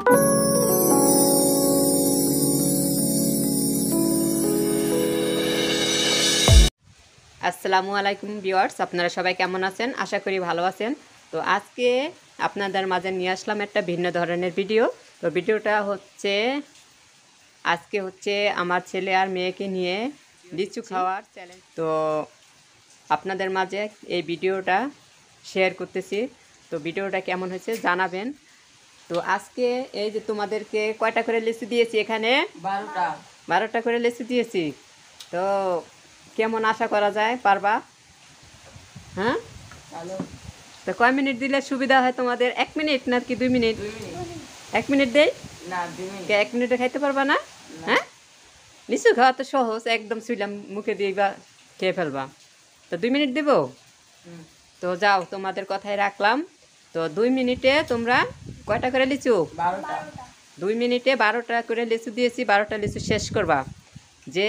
আসসালামু আলাইকুম ভিউয়ার্স, আপনারা সবাই কেমন আছেন? আশা করি ভালো আছেন। তো আজকে আপনাদের মাঝে নিয়ে আসলাম একটা ভিন্ন ধরনের ভিডিও। তো ভিডিওটা হচ্ছে আজকে আমার ছেলে আর মেয়েকে নিয়ে লিচু খাওয়ার চ্যালেঞ্জ। তো আপনাদের মাঝে এই ভিডিওটা শেয়ার করতেছি। তো ভিডিওটা কেমন হয়েছে জানাবেন। তো আজকে এই যে তোমাদেরকে কয়টা করে লিচু দিয়েছি, এখানে 12টা করে লিচু দিয়েছি। তো কেমন আশা করা যায় পারবা? হ্যাঁ, তো কয় মিনিট দিলে সুবিধা হয় তোমাদের? 1 মিনিট না কি 2 মিনিট? 1 মিনিট দেই না, 2 মিনিট। 1 মিনিটে খাইতে পারবা না? হ্যাঁ, লিচু খাওয়া তো সহজ, একদম শুইলাম মুখে দিয়ে বা খেয়ে ফেলবা। তো 2 মিনিট দেব? তো যাও, তোমাদের কথাই রাখলাম। তো 2 মিনিটে তোমরা কয়টা করে লিচু? 12টা। 2 মিনিটে 12টা করে লিচু দিয়েছি। 12টা লিচু শেষ করবা। যে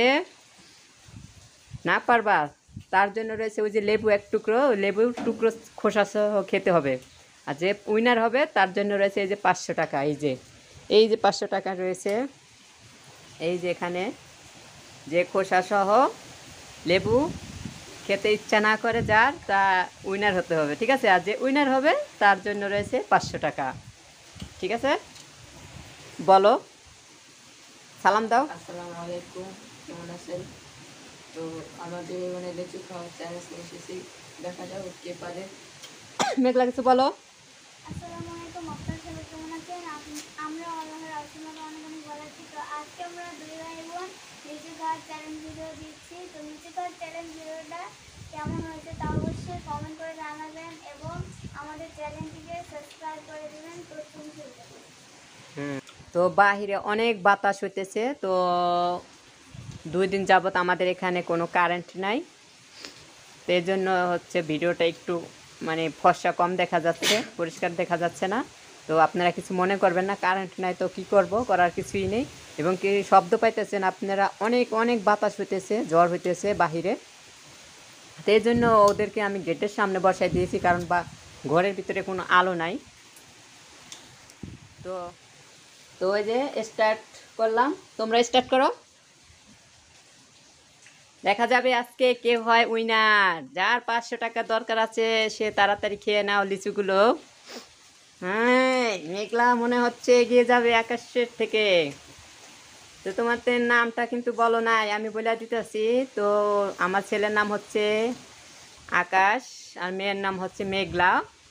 না পারবা তার জন্য রয়েছে ওই যে লেবু এক টুকরো, লেবুর টুকরো খোসা সহ খেতে হবে। আর যে উইনার হবে তার জন্য রয়েছে এই যে 500 টাকা। এই যে 500 টাকা রয়েছে। এই যে এখানে যে খোসা সহ লেবু খেতে ইচ্ছা না করে যার, তা উইনার হতে হবে, ঠিক আছে? আর যে উইনার হবে তার জন্য রয়েছে 500 টাকা, ঠিক আছে? বলো, সালাম দাও। আসসালামু আলাইকুম, কেমন আছেন? তো আমাদের মানে লিচু খাওয়ার চ্যালেঞ্জ নিয়ে এসেছি, দেখা যাক কে পারে। মেঘলা কিছু বলো। আসসালামু আলাইকুম, আপনার সবাই কেমন আছেন? আমরা আল্লাহর আশীর্বাদে অনেক অনেক ভালো আছি। তো আজকে আমরা দুই ভাই বোন লিচু খাওয়ার চ্যালেঞ্জ ভিডিও দিচ্ছি। তো লিচু খাওয়ার চ্যালেঞ্জ ভিডিওটা কেমন হয়েছে তা অবশ্যই কমেন্ট করে জানাবেন এবং আমাদের চ্যানেলটিকে সাবস্ক্রাইব করে দেবেন। তো শুরু করব। তো বাহিরে অনেক বাতাস হইতেছে। তো 2 দিন যাবত আমাদের এখানে কোনো কারেন্ট নাই। তো এই জন্য ভিডিওটা একটু মানে ফর্সা কম দেখা যাচ্ছে, পরিষ্কার দেখা যাচ্ছে না। তো আপনারা কিছু মনে করবেন না, কারেন্ট নাই তো কি করব, করার কিছুই নেই। এবং কি শব্দ পাইতেছেন আপনারা, অনেক অনেক বাতাস হইতেছে, ঝড় হইতেছে বাহিরে। তো এই জন্য ওদেরকে আমি গেটের সামনে বসাই দিয়েছি, কারণ বা ঘরের ভিতরে কোনো আলো নাই। তো তো ওই যে স্টার্ট করলাম, তোমরা স্টার্ট করো। দেখা যাবে আজকে কে হয় উইনার। যার 500 টাকা দরকার আছে সে তাড়াতাড়ি খেয়ে নাও লিচুগুলো। হ্যাঁ, মেঘলা মনে হচ্ছে এগিয়ে যাবে আকাশের থেকে। তো তোমাদের নামটা কিন্তু বলো নাই, আমি বলে দিতেছি। তো আমার ছেলের নাম হচ্ছে আকাশ আর মেয়ের নাম হচ্ছে মেঘলা।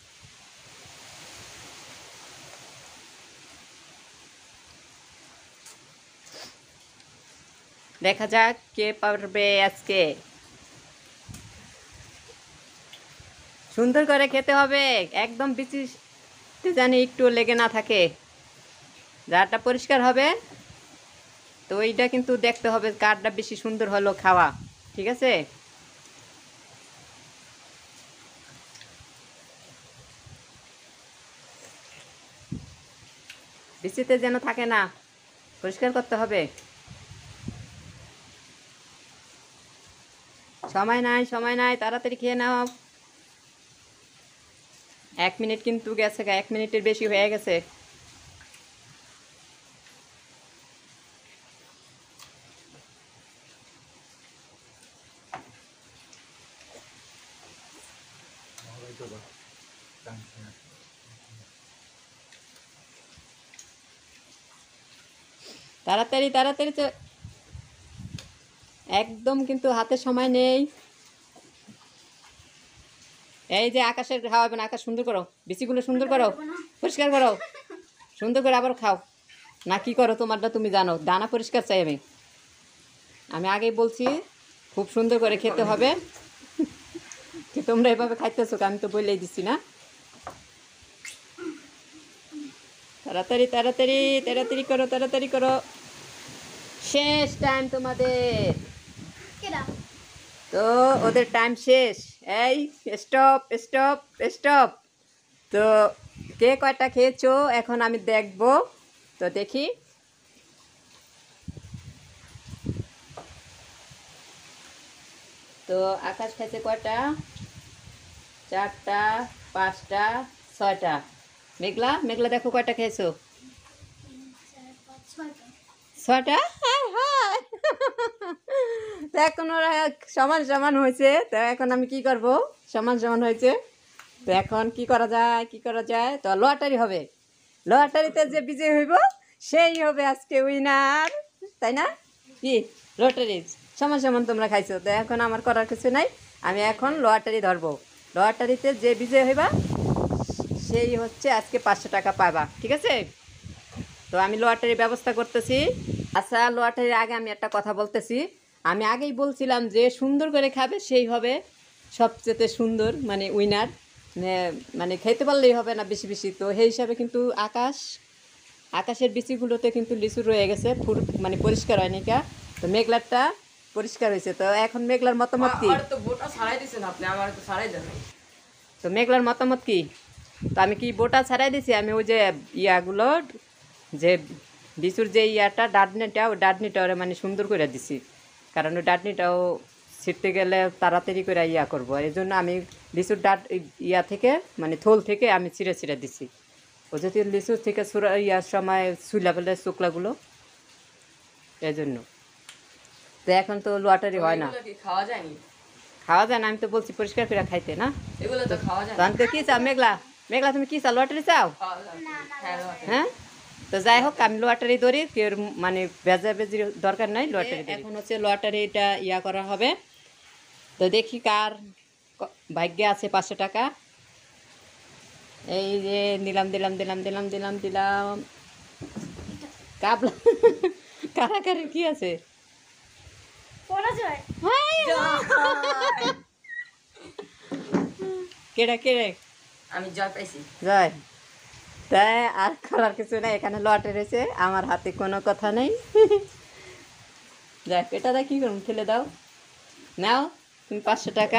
দেখা যাক কে পারবে আজকে। সুন্দর করে খেতে হবে, একদম বিচি জানি একটু লেগে না থাকে। যারটা পরিষ্কার হবে তো ওইটা কিন্তু দেখতে হবে কারটা বেশি সুন্দর হলো খাওয়া, ঠিক আছে? বিচিতে যেন থাকে না, পরিষ্কার করতে হবে। সময় নাই, সময় নাই, তাড়াতাড়ি খেয়ে নাও। 1 মিনিট কিন্তু গেছে, 1 মিনিটের বেশি হয়ে গেছে। তাড়াতাড়ি তাড়াতাড়ি, একদম কিন্তু হাতে সময় নেই। এই যে আকাশের খাওয়াবে না, আকাশ সুন্দর করো, বিচিগুলো সুন্দর করো, পরিষ্কার করো, সুন্দর করে আবার খাও। না কি করো তোমারটা তুমি জানো, দানা পরিষ্কার চাই আমি। আমি আগেই বলছি খুব সুন্দর করে খেতে হবে। তোমরা এভাবে খাইতেছো, আমি তো বলেই দিচ্ছি না। তাড়াতাড়ি তাড়াতাড়ি তাড়াতাড়ি করো, তাড়াতাড়ি করো, শেষ টাইম তোমাদের। তো ওদের টাইম শেষ। এই স্টপ স্টপ স্টপ। তো কে কয়টা খেয়েছো এখন আমি দেখব। তো দেখি। তো আকাশ খেয়েছে কয়টা? 4টা, 5টা, 6টা। মেঘলা, মেঘলা দেখো কয়টা খেয়েছো? ছটা হায় হায় তো এখন ওরা সমান সমান হয়েছে, তো এখন আমি কি করব, সমান সমান হয়েছে তো এখন কি করা যায়, কি করা যায়, তো লটারি হবে, লটারিতে যে বিজয় হইব সেই হবে আজকে উইনার, তাই না? কি লটারি সমান সমান তোমরা খাইছো, তো এখন আমার করার কিছু নাই, আমি এখন লটারি ধরবো, লটারিতে যে বিজয় হইবা সেই হচ্ছে আজকে 500 টাকা পাবা, ঠিক আছে? তো আমি লটারির ব্যবস্থা করতেছি। আচ্ছা, লটারির আগে আমি একটা কথা বলতেছি, আমি আগেই বলছিলাম যে সুন্দর করে খাবে সেই হবে সবচেয়ে সুন্দর, মানে উইনার, মানে খেতে পারলেই হবে না বেশি বেশি, তো সেই হিসাবে কিন্তু আকাশের বিচিগুলোতে কিন্তু লিচু রয়ে গেছে, মানে পরিষ্কার হয়নি কা, তো মেঘলারটা পরিষ্কার হয়েছে, তো এখন মেঘলার মতামত কি? আর তো বোটা ছাড়াই দিছেন আপনি, আমার তো ছাড়াই দেন নাই। তো মেঘলার মতামত কি? তো আমি কি বোটা ছাড়াই দিছি, আমি ওই যে ইয়াগুলো যে লিচুর যে ইয়াটা ডাডনিটা, ওই ডাডনিটা ওরা মানে সুন্দর করে দিছি, কারণ ওই ডাডনিটাও ছিঁড়তে গেলে তাড়াতাড়ি করে ইয়া করবো, এই জন্য আমি লিচুর ইয়া থেকে মানে থোল থেকে আমি ছিঁড়ে ছিঁড়ে দিছি, ও যদি লিচুর থেকে ইয়ার সময় ছুলা ফেলে শুকলাগুলো, এই জন্য। তো এখন তো লটারি হয় না, এগুলো কি খাওয়া যায়নি? খাওয়া যায় না, আমি তো বলছি পরিষ্কার করে খাইতে না, এগুলো তো খাওয়া যায় তো আমি তো কী চাও মেঘলা, মেঘলা তুমি কী চাও, লটারি চাও? খাওয়া যায় হ্যাঁ লটারি। হ্যাঁ, তো যাই হোক আমি লটারি ধরি, কেউ মানে বেজাবেজির দরকার নাই, লটারি এখন হচ্ছে লটারিটা ইয়া করা হবে, তো দেখি কার ভাগ্যে আছে 500 টাকা, এই যে দিলাম দিলাম দিলাম দিলাম দিলাম দিলাম, কাবলা কারাকারি কি আছে, পরাজয়। কেড়ে কেড়ে আমি জয় পাইছি। যায়, তাই আর করার কিছু নেই, এখানে লটে রয়েছে, আমার হাতে কোনো কথা নেই, যাক এটাটা কী করুন, ফেলে দাও, নাও তুমি 500 টাকা,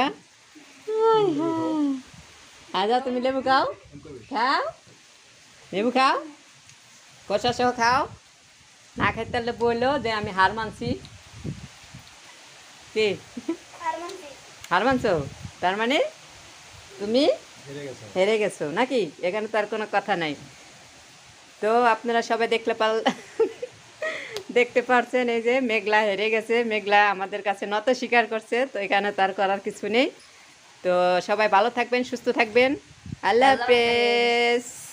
যাও তুমি লেবু খাও, খাও লেবু খাও, কষা সহ খাও, না খাইতে পারলে বললো যে আমি হার মানছি, কি হার মানছো, তার মানে তুমি হেরে গেছো নাকি, এখানে তো আর কোনো কথা নাই। তো আপনারা সবাই দেখতে পারছেন এই যে মেঘলা হেরে গেছে, মেঘলা আমাদের কাছে নত স্বীকার করছে, তো এখানে তার করার কিছু নেই। তো সবাই ভালো থাকবেন, সুস্থ থাকবেন, আল্লাহ হাফেজ।